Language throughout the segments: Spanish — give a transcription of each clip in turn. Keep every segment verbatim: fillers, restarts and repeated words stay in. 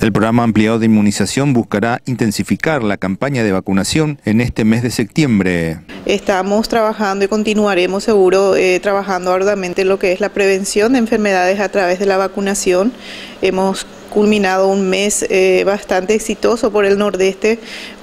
El programa ampliado de inmunización buscará intensificar la campaña de vacunación en este mes de septiembre. Estamos trabajando y continuaremos seguro eh, trabajando arduamente en lo que es la prevención de enfermedades a través de la vacunación. Hemos culminado un mes eh, bastante exitoso por el Nordeste,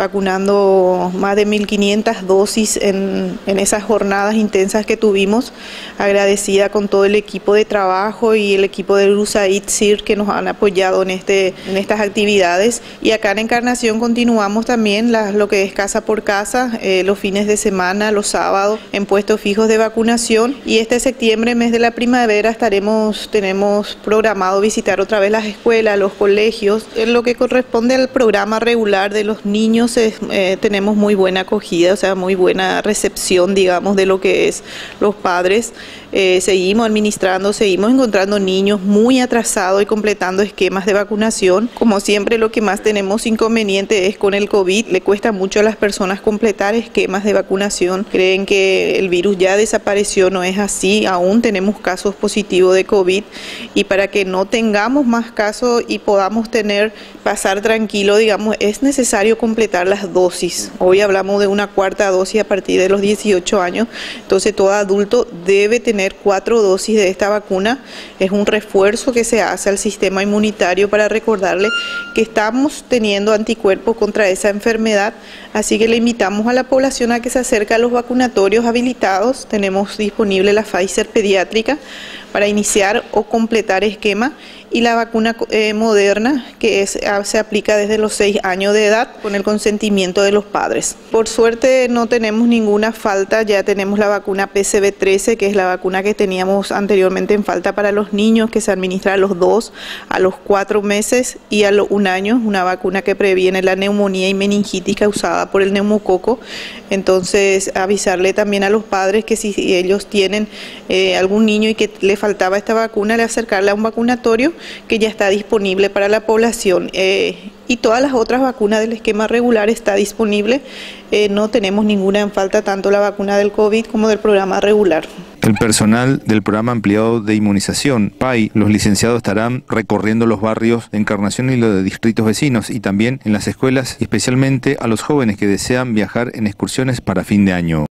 vacunando más de mil quinientas dosis en, en esas jornadas intensas que tuvimos. Agradecida con todo el equipo de trabajo y el equipo del USAID S I R que nos han apoyado en, este, en estas actividades. Y acá en Encarnación continuamos también la, lo que es casa por casa, eh, los fines de semana, los sábados, en puestos fijos de vacunación. Y este septiembre, mes de la primavera, estaremos, tenemos programado visitar otra vez las escuelas, los colegios. En lo que corresponde al programa regular de los niños, es, eh, tenemos muy buena acogida, o sea, muy buena recepción, digamos, de lo que es los padres. Eh, seguimos administrando, seguimos encontrando niños muy atrasados y completando esquemas de vacunación. Como siempre, lo que más tenemos inconveniente es con el COVID. Le cuesta mucho a las personas completar esquemas de vacunación. Creen que el virus ya desapareció, no es así. Aún tenemos casos positivos de COVID, y para que no tengamos más casos y podamos tener, pasar tranquilo, digamos, es necesario completar las dosis. Hoy hablamos de una cuarta dosis a partir de los dieciocho años, entonces todo adulto debe tener cuatro dosis de esta vacuna. Es un refuerzo que se hace al sistema inmunitario para recordarle que estamos teniendo anticuerpos contra esa enfermedad, así que le invitamos a la población a que se acerque a los vacunatorios habilitados. Tenemos disponible la Pfizer pediátrica para iniciar o completar esquema, y la vacuna eh, Moderna, que es, se aplica desde los seis años de edad con el consentimiento de los padres. Por suerte no tenemos ninguna falta, ya tenemos la vacuna P C V trece, que es la vacuna que teníamos anteriormente en falta para los niños, que se administra a los dos, a los cuatro meses y a los un año, una vacuna que previene la neumonía y meningitis causada por el neumococo. Entonces, avisarle también a los padres que si ellos tienen eh, algún niño y que le faltaba esta vacuna, le acercarle a un vacunatorio que ya está disponible para la población. Eh, y todas las otras vacunas del esquema regular está disponible. Eh, no tenemos ninguna en falta, tanto la vacuna del COVID como del programa regular. El personal del programa ampliado de inmunización, P A I, los licenciados estarán recorriendo los barrios de Encarnación y los de distritos vecinos, y también en las escuelas, y especialmente a los jóvenes que desean viajar en excursiones para fin de año.